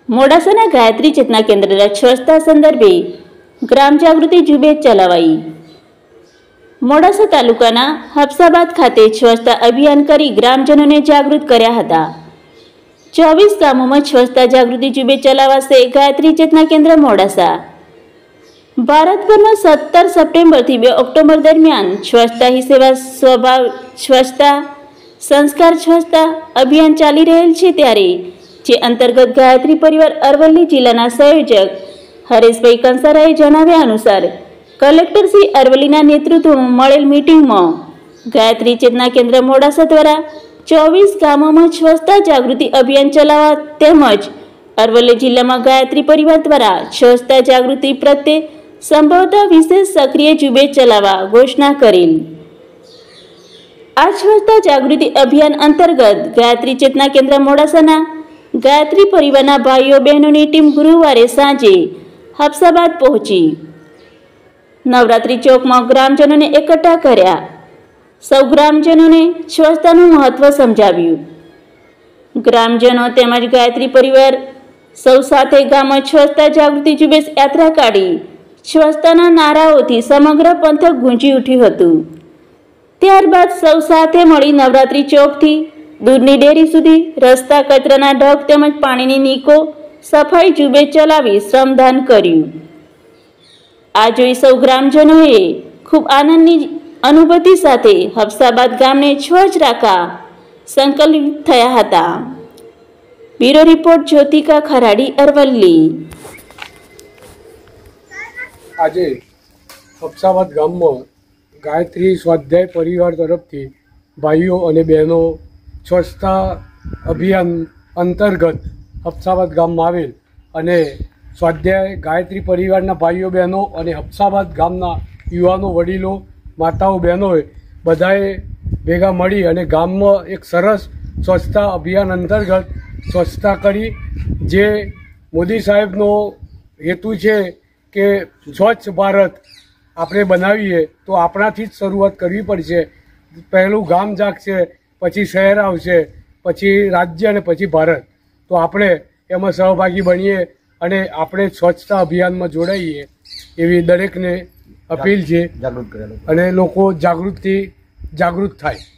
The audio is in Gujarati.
મોડાસાના ગાયત્રી ચેતના કેન્દ્રના સ્વચ્છતા સંદર્ભે ગ્રામ જાગૃતિ ઝુંબેશ ચલાવાઈ। મોડાસા તાલુકાના હફસાબાદ ખાતે સ્વચ્છતા અભિયાન કરી ગ્રામજનોને જાગૃત કર્યા હતા। 24 ગામોમાં સ્વચ્છતા જાગૃતિ ઝુંબેશ ચલાવાશે ગાયત્રી ચેતના કેન્દ્ર મોડાસા। ભારતભરમાં 17 સપ્ટેમ્બરથી 2 ઓક્ટોબર દરમિયાન સ્વચ્છતા હી સેવા સ્વભાવ સ્વચ્છતા સંસ્કાર સ્વચ્છતા અભિયાન ચાલી રહેલ છે, ત્યારે જે અંતર્ગત ગાયત્રી પરિવાર અરવલ્લી જિલ્લાના સંયોજક હરેશભાઈ કંસારાએ જણાવ્યા અનુસાર કલેક્ટર શ્રી અરવલ્લીના નેતૃત્વમાં મળેલ મીટિંગમાં ગાયત્રી ચેતના કેન્દ્ર મોડાસા દ્વારા 24 ગામોમાં સ્વચ્છતા જાગૃતિ અભિયાન ચલાવવા તેમજ અરવલ્લી જિલ્લામાં ગાયત્રી પરિવાર દ્વારા સ્વચ્છતા જાગૃતિ પ્રત્યે સંભવતઃ વિશેષ સક્રિય ઝુંબેશ ચલાવવા ઘોષણા કરેલ। આ સ્વચ્છતા જાગૃતિ અભિયાન અંતર્ગત ગાયત્રી ચેતના કેન્દ્ર મોડાસાના ગાયત્રી પરિવારના ભાઈઓ બહેનોની ટીમ ગુરુવારે સાંજે હફસાબાદ પહોંચી નવરાત્રી ચોકમાં ગ્રામજનોને એકઠા કર્યા। સૌ ગ્રામજનોને સ્વચ્છતાનું મહત્વ સમજાવ્યું। ગ્રામજનો તેમજ ગાયત્રી પરિવાર સૌ સાથે ગામમાં સ્વચ્છતા જાગૃતિ ઝુંબેશ યાત્રા કાઢી સ્વચ્છતાના નારાઓથી સમગ્ર પંથક ગુંજી ઉઠ્યું હતું। ત્યારબાદ સૌ સાથે મળી નવરાત્રી ચોકથી દૂધની ડેરી સુધી રસ્તા કચરાના ઢગ તેમજ પાણીની નીકો સફાઈ ઝુંબેશ ચલાવી શ્રમદાન કર્યું। આ જોઈ સૌ ગ્રામજનોએ ખૂબ આનંદની અનુભૂતિ સાથે હફસાબાદ ગામને સ્વચ્છ રાખવા સંકલ્પિત થયા હતા। Bureau report Jyotika Kharadi, Aravalli. આજે હફસાબાદ ગામમાં ગાયત્રી સ્વાધ્યાય પરિવાર તરફથી ભાઈઓ અને બહેનો સ્વચ્છતા અભિયાન અંતર્ગત હફસાબાદ ગામમાં આવેલ અને સ્વાધ્યાય ગાયત્રી પરિવારના ભાઈઓ બહેનો અને હફસાબાદ ગામના યુવાનો, વડીલો, માતાઓ, બહેનોએ બધાએ ભેગા મળી અને ગામમાં એક સરસ સ્વચ્છતા અભિયાન અંતર્ગત સ્વચ્છતા કરી। જે મોદી સાહેબનો હેતુ છે કે સ્વચ્છ ભારત આપણે બનાવીએ તો આપણાથી જ શરૂઆત કરવી પડશે। પહેલું ગામ જાગશે, પછી શહેર આવશે, પછી રાજ્ય અને પછી ભારત। તો આપણે એમાં સહભાગી બનીએ અને આપણે સ્વચ્છતા અભિયાનમાં જોડાઈએ એવી દરેકને અપીલ છે અને લોકો જાગૃત થાય।